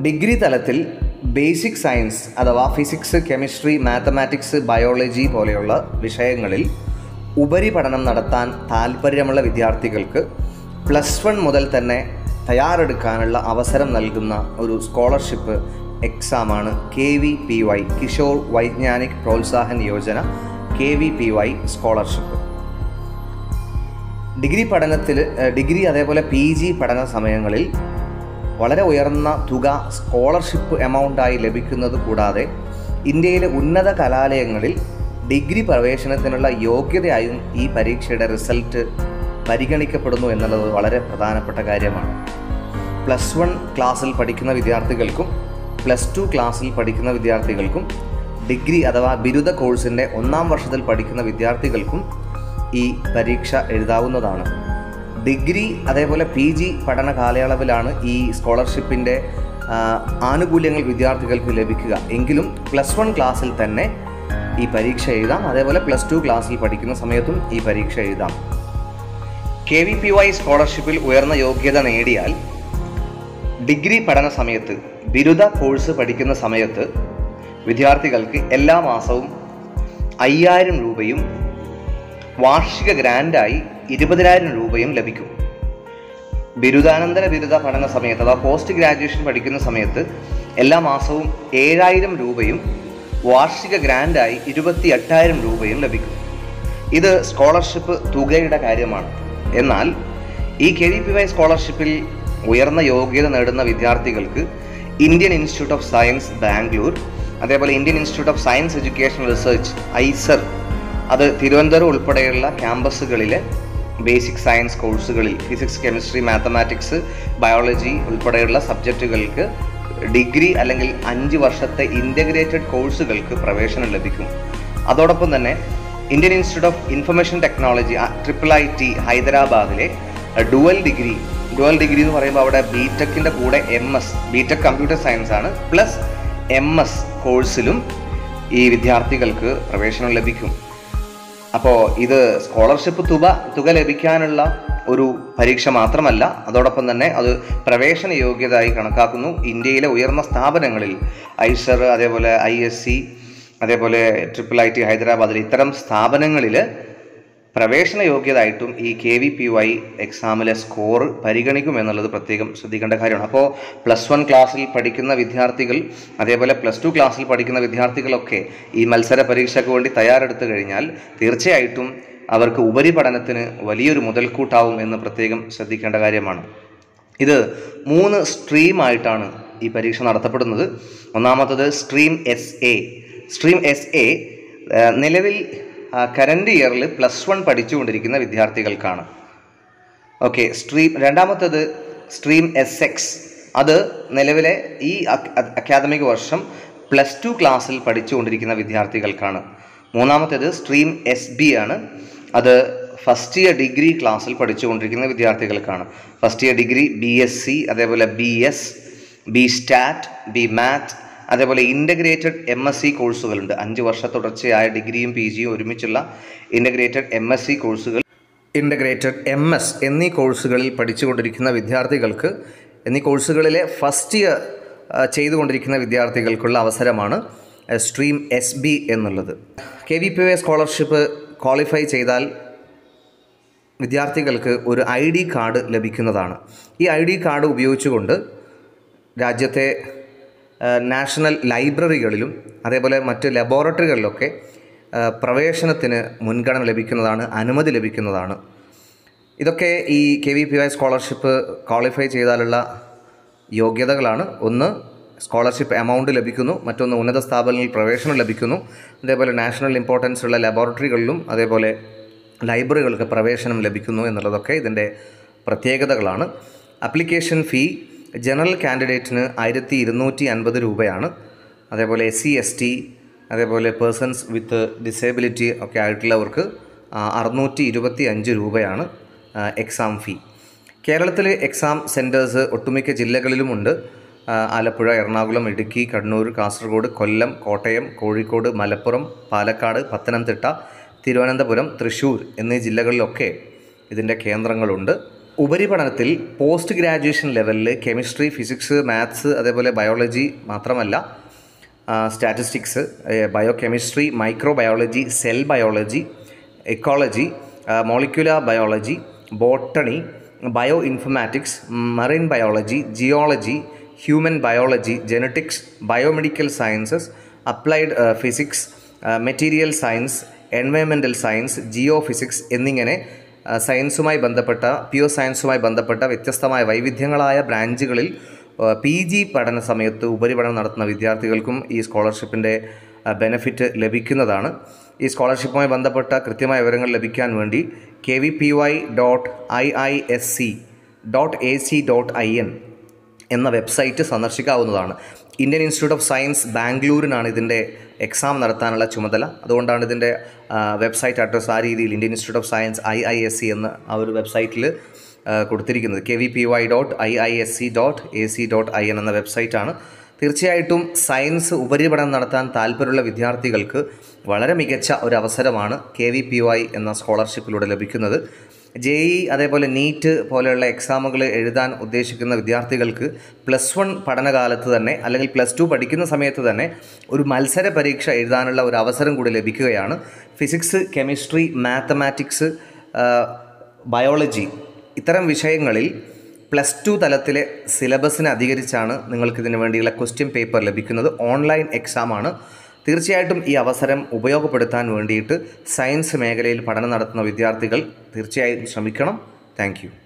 Degree തലത്തിൽ basic science അഥവാ physics, chemistry, mathematics, biology പോലെയുള്ള വിഷയങ്ങളിൽ ഉപരിപഠനം നടത്താൻ താൽപ്പര്യമുള്ള വിദ്യാർത്ഥികൾക്ക് +1 മുതൽ തന്നെ തയ്യാറെടുക്കാനുള്ള അവസരം നൽകുന്ന ഒരു സ്കോളർഷിപ്പ് എക്സാമാണ് KVPY Kishore Vaigyanik Protsahan Yojana KVPY scholarship. Degree അതേപോലെ PG പഠന സമയങ്ങളിൽ വളരെ ഉയർന്ന തുക സ്കോളർഷിപ്പ് എമൗണ്ടായി ലഭിക്കുന്നത് കൂടാതെ ഇന്ത്യയിലെ ഉന്നത കലാലയങ്ങളിൽ ഡിഗ്രി പ്രവേശനത്തിനുള്ള യോഗ്യതയായും ഈ പരീക്ഷയുടെ റിസൾട്ട് പരിഗണിക്കപ്പെടുന്നു എന്നുള്ളത് വളരെ പ്രധാനപ്പെട്ട കാര്യമാണ്. +1 ക്ലാസ്സിൽ പഠിക്കുന്ന വിദ്യാർത്ഥികൾക്കും +2 ക്ലാസ്സിൽ പഠിക്കുന്ന വിദ്യാർത്ഥികൾക്കും ഡിഗ്രി അഥവാ ബിരുദ കോഴ്സിൻ്റെ 1-ാം വർഷത്തിൽ പഠിക്കുന്ന വിദ്യാർത്ഥികൾക്കും ഈ പരീക്ഷ എഴുതാവുന്നതാണ്. ഡിഗ്രി അതേപോലെ PG പഠന കാലയളവിലാണ് ഈ സ്കോളർഷിപ്പിൻ്റെ ആനുകൂല്യങ്ങൾ വിദ്യാർത്ഥികൾക്ക് ലഭിക്കുക. എങ്കിലും +1 ക്ലാസ്സിൽ തന്നെ ഈ പരീക്ഷ എഴുതാം. അതേപോലെ +2 ക്ലാസ്സിൽ പഠിക്കുന്ന സമയത്തും ഈ പരീക്ഷ എഴുതാം. KVPY സ്കോളർഷിപ്പിൽ ഉയർന്ന യോഗ്യത നേടിയാൽ ഡിഗ്രി പഠന സമയത്ത്, ബിരുദ കോഴ്സ് പഠിക്കുന്ന സമയത്ത് വിദ്യാർത്ഥികൾക്ക് എല്ലാ മാസവും 5000 രൂപയും വാർഷിക ഗ്രാൻഡായി 20,000 രൂപയും ലഭിക്കും. ബിരുദാനന്തര ബിരുദ പഠന സമയത്ത് അഥവാ പോസ്റ്റ് ഗ്രാജുവേഷൻ പഠിക്കുന്ന സമയത്ത് എല്ലാ മാസവും 7000 രൂപയും വാർഷിക ഗ്രാൻഡായി 28,000 രൂപയും ലഭിക്കും. ഇത് സ്കോളർഷിപ്പ് തുകയുടെ കാര്യമാണ്. എന്നാൽ ഈ KVPY സ്കോളർഷിപ്പിൽ ഉയർന്ന യോഗ്യത നേടുന്ന വിദ്യാർത്ഥികൾക്ക് Indian institute of science Bangalore, അതേപോലെ Indian institute of science education research ISER, അത് തിരുവനന്തപുരം ഉൾപ്പെടെയുള്ള ക്യാമ്പസുകളിലെ ബേസിക് സയൻസ് കോഴ്സുകളിൽ ഫിസിക്സ്, കെമിസ്ട്രി, മാത്തമാറ്റിക്സ്, ബയോളജി ഉൾപ്പെടെയുള്ള സബ്ജക്റ്റുകൾക്ക് ഡിഗ്രി അല്ലെങ്കിൽ 5 വർഷത്തെ ഇൻ്റഗ്രേറ്റഡ് കോഴ്സുകൾക്ക് പ്രവേശനം ലഭിക്കും. അതോടൊപ്പം തന്നെ Indian institute of information technology IIT ഹൈദരാബാദിലെ ഡുവൽ ഡിഗ്രി എന്ന് പറയുമ്പോൾ അവിടെ BTECിൻ്റെ കൂടെ BTEC കമ്പ്യൂട്ടർ സയൻസ് ആണ്, +MS കോഴ്സിലും ഈ വിദ്യാർത്ഥികൾക്ക് പ്രവേശനം ലഭിക്കും. അപ്പോൾ ഇത് സ്കോളർഷിപ്പ് തുക ലഭിക്കാനുള്ള ഒരു പരീക്ഷ മാത്രമല്ല, അതോടൊപ്പം തന്നെ അത് പ്രവേശന യോഗ്യതയായി കണക്കാക്കുന്നു. ഇന്ത്യയിലെ ഉയർന്ന സ്ഥാപനങ്ങളിൽ ISER, അതേപോലെ ISC, അതേപോലെ IIT ഹൈദരാബാദിൽ ഇത്തരം സ്ഥാപനങ്ങളിൽ പ്രവേശന യോഗ്യതയായിട്ടും ഈ KVPY എക്സാമിലെ സ്കോർ പരിഗണിക്കുമെന്നുള്ളത് പ്രത്യേകം ശ്രദ്ധിക്കേണ്ട കാര്യമാണ്. അപ്പോൾ +1 ക്ലാസ്സിൽ പഠിക്കുന്ന വിദ്യാർത്ഥികൾ, അതേപോലെ +2 ക്ലാസ്സിൽ പഠിക്കുന്ന വിദ്യാർത്ഥികളൊക്കെ ഈ മത്സര പരീക്ഷയ്ക്ക് വേണ്ടി തയ്യാറെടുത്തു കഴിഞ്ഞാൽ തീർച്ചയായിട്ടും അവർക്ക് ഉപരിപഠനത്തിന് വലിയൊരു മുതൽക്കൂട്ടാവും എന്ന് പ്രത്യേകം ശ്രദ്ധിക്കേണ്ട കാര്യമാണ്. ഇത് 3 സ്ട്രീമായിട്ടാണ് ഈ പരീക്ഷ നടത്തപ്പെടുന്നത്. ഒന്നാമത്തത് സ്ട്രീം SA നിലവിൽ കറൻറ്റ് ഇയറിൽ +1 പഠിച്ചുകൊണ്ടിരിക്കുന്ന വിദ്യാർത്ഥികൾക്കാണ്. രണ്ടാമത്തത് സ്ട്രീം SX, അത് നിലവിലെ ഈ അക്കാദമിക് വർഷം +2 ക്ലാസ്സിൽ പഠിച്ചുകൊണ്ടിരിക്കുന്ന വിദ്യാർത്ഥികൾക്കാണ്. മൂന്നാമത്തേത് സ്ട്രീം SB ആണ്, അത് ഫസ്റ്റ് ഇയർ ഡിഗ്രി ക്ലാസ്സിൽ പഠിച്ചുകൊണ്ടിരിക്കുന്ന വിദ്യാർത്ഥികൾക്കാണ്. ഫസ്റ്റ് ഇയർ ഡിഗ്രി BSc, അതേപോലെ BS, BStat, BMath, അതേപോലെ ഇൻ്റഗ്രേറ്റഡ് MSc കോഴ്സുകളുണ്ട്. 5 വർഷ തുടർച്ചയായ ഡിഗ്രിയും PGയും ഒരുമിച്ചുള്ള ഇൻ്റഗ്രേറ്റഡ് MSc കോഴ്സുകൾ, ഇൻ്റഗ്രേറ്റഡ് MS എന്നീ കോഴ്സുകളിൽ പഠിച്ചുകൊണ്ടിരിക്കുന്ന വിദ്യാർത്ഥികൾക്ക്, എന്നീ കോഴ്സുകളിലെ ഫസ്റ്റ് ഇയർ ചെയ്തുകൊണ്ടിരിക്കുന്ന വിദ്യാർത്ഥികൾക്കുള്ള അവസരമാണ് സ്ട്രീം SB എന്നുള്ളത്. KVPY സ്കോളർഷിപ്പ് ക്വാളിഫൈ ചെയ്താൽ വിദ്യാർത്ഥികൾക്ക് ഒരു ID കാർഡ് ലഭിക്കുന്നതാണ്. ഈ ID കാർഡ് ഉപയോഗിച്ചുകൊണ്ട് രാജ്യത്തെ നാഷണൽ ലൈബ്രറികളിലും അതേപോലെ മറ്റ് ലബോറട്ടറികളിലൊക്കെ പ്രവേശനത്തിന് മുൻഗണന ലഭിക്കുന്നതാണ്, അനുമതി ലഭിക്കുന്നതാണ്. ഇതൊക്കെ ഈ KVPY സ്കോളർഷിപ്പ് ക്വാളിഫൈ ചെയ്താലുള്ള യോഗ്യതകളാണ്. ഒന്ന്, സ്കോളർഷിപ്പ് എമൗണ്ട് ലഭിക്കുന്നു. മറ്റൊന്ന്, ഉന്നത സ്ഥാപനങ്ങളിൽ പ്രവേശനം ലഭിക്കുന്നു. അതേപോലെ നാഷണൽ ഇമ്പോർട്ടൻസ് ഉള്ള ലബോറട്ടറികളിലും അതേപോലെ ലൈബ്രറികൾക്ക് പ്രവേശനം ലഭിക്കുന്നു എന്നുള്ളതൊക്കെ ഇതിൻ്റെ പ്രത്യേകതകളാണ്. അപ്ലിക്കേഷൻ ഫീ ജനറൽ കാൻഡിഡേറ്റിന് 1250 രൂപയാണ്. അതേപോലെ SC ST, അതേപോലെ പേഴ്സൺസ് വിത്ത് ഡിസേബിലിറ്റി ഒക്കെ ആയിട്ടുള്ളവർക്ക് 625 രൂപയാണ് എക്സാം ഫീ. കേരളത്തിൽ എക്സാം സെൻറ്റേഴ്സ് ഒട്ടുമിക്ക ജില്ലകളിലുമുണ്ട്. ആലപ്പുഴ, എറണാകുളം, ഇടുക്കി, കണ്ണൂർ, കാസർഗോഡ്, കൊല്ലം, കോട്ടയം, കോഴിക്കോട്, മലപ്പുറം, പാലക്കാട്, പത്തനംതിട്ട, തിരുവനന്തപുരം, തൃശ്ശൂർ എന്നീ ജില്ലകളിലൊക്കെ ഇതിൻ്റെ കേന്ദ്രങ്ങളുണ്ട്. ഉപരിപഠനത്തിൽ പോസ്റ്റ് ഗ്രാജുവേഷൻ ലെവലിൽ കെമിസ്ട്രി, ഫിസിക്സ്, മാത്സ്, അതേപോലെ ബയോളജി മാത്രമല്ല, statistics, biochemistry, microbiology, cell biology, ecology, molecular biology, botany, bioinformatics, marine biology, geology, human biology, genetics, biomedical sciences, applied physics, material science, environmental science, geophysics എന്നിങ്ങനെ സയൻസുമായി ബന്ധപ്പെട്ട, pure സയൻസുമായി ബന്ധപ്പെട്ട വ്യത്യസ്തമായ വൈവിധ്യങ്ങളായ ബ്രാഞ്ചുകളിൽ PG പഠന സമയത്ത് ഉപരിപഠനം നടത്തുന്ന വിദ്യാർത്ഥികൾക്കും ഈ സ്കോളർഷിപ്പിൻ്റെ ബെനിഫിറ്റ് ലഭിക്കുന്നതാണ്. ഈ സ്കോളർഷിപ്പുമായി ബന്ധപ്പെട്ട കൃത്യമായ വിവരങ്ങൾ ലഭിക്കാൻ വേണ്ടി kvpy.iisc.ac.in എന്ന വെബ്സൈറ്റ് സന്ദർശിക്കാവുന്നതാണ്. ഇന്ത്യൻ ഇൻസ്റ്റിറ്റ്യൂട്ട് ഓഫ് സയൻസ് ബാംഗ്ലൂരിനാണ് ഇതിൻ്റെ എക്സാം നടത്താനുള്ള ചുമതല. അതുകൊണ്ടാണ് ഇതിൻ്റെ വെബ്സൈറ്റ് അഡ്രസ്സ് ആ രീതിയിൽ Indian institute of science IISc എന്ന ആ ഒരു വെബ്സൈറ്റിൽ കൊടുത്തിരിക്കുന്നത്. kvpy.iisc.ac.in എന്ന വെബ്സൈറ്റാണ്. തീർച്ചയായിട്ടും സയൻസ് ഉപരിപഠനം നടത്താൻ താല്പര്യമുള്ള വിദ്യാർത്ഥികൾക്ക് വളരെ മികച്ച ഒരു അവസരമാണ് KVPY എന്ന സ്കോളർഷിപ്പിലൂടെ ലഭിക്കുന്നത്. JEE അതേപോലെ നീറ്റ് പോലെയുള്ള എക്സാമുകൾ എഴുതാൻ ഉദ്ദേശിക്കുന്ന വിദ്യാർത്ഥികൾക്ക് +1 പഠനകാലത്ത് തന്നെ അല്ലെങ്കിൽ +2 പഠിക്കുന്ന സമയത്ത് തന്നെ ഒരു മത്സര പരീക്ഷ എഴുതാനുള്ള ഒരു അവസരം കൂടി ലഭിക്കുകയാണ്. ഫിസിക്സ്, കെമിസ്ട്രി, മാത്തമാറ്റിക്സ്, ബയോളജി ഇത്തരം വിഷയങ്ങളിൽ +2 തലത്തിലെ സിലബസിനെ അധികരിച്ചാണ് നിങ്ങൾക്കിതിന് വേണ്ടിയുള്ള ക്വസ്റ്റ്യൻ പേപ്പർ ലഭിക്കുന്നത്. ഓൺലൈൻ എക്സാമാണ്. തീർച്ചയായിട്ടും ഈ അവസരം ഉപയോഗപ്പെടുത്താൻ വേണ്ടിയിട്ട് സയൻസ് മേഖലയിൽ പഠനം നടത്തുന്ന വിദ്യാർത്ഥികൾ തീർച്ചയായും ശ്രമിക്കണം. Thank U.